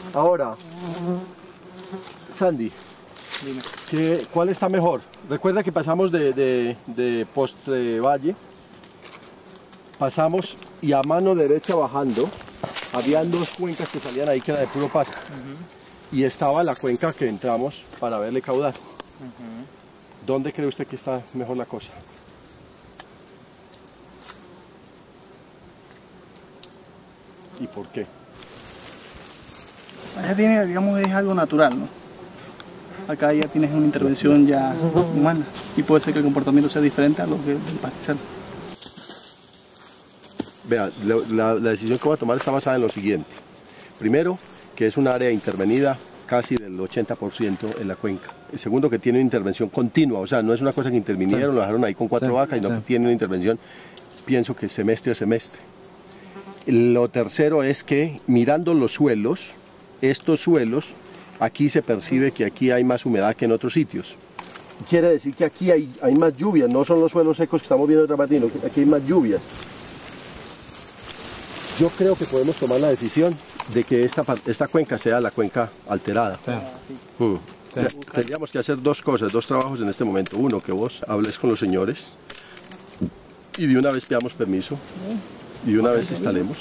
Ahora, Sandy, Dime. ¿cuál está mejor? Recuerda que pasamos de Postre Valle, pasamos y a mano derecha bajando, habían dos cuencas que salían ahí que era de puro pasto. Y estaba la cuenca que entramos para verle caudal. ¿Dónde cree usted que está mejor la cosa? ¿Y por qué? Allá tiene, digamos, es algo natural, ¿no? Acá ya tienes una intervención ya humana y puede ser que el comportamiento sea diferente a lo que del pastizal. Vea, la decisión que voy a tomar está basada en lo siguiente. Primero, que es un área intervenida casi del 80% en la cuenca. El segundo, que tiene una intervención continua, o sea, no es una cosa que intervinieron, lo dejaron ahí con 4 vacas, sino que tiene una intervención, pienso que semestre a semestre. Lo tercero es que mirando los suelos, estos suelos, aquí se percibe que aquí hay más humedad que en otros sitios. Quiere decir que aquí hay más lluvias, no son los suelos secos que estamos viendo en Tramatino, aquí hay más lluvias. Yo creo que podemos tomar la decisión de que esta cuenca sea la cuenca alterada. Tendríamos que hacer dos cosas, dos trabajos en este momento. Uno, que vos hables con los señores y de una vez pidamos permiso y de una vez instalemos.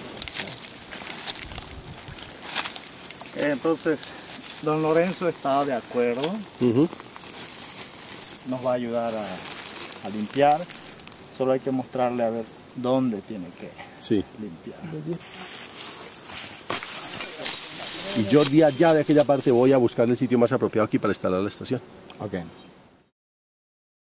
Entonces, don Lorenzo está de acuerdo. Nos va a ayudar a limpiar. Solo hay que mostrarle a ver dónde tiene que limpiar. Y yo de allá, de aquella parte, voy a buscar el sitio más apropiado aquí para instalar la estación. Ok.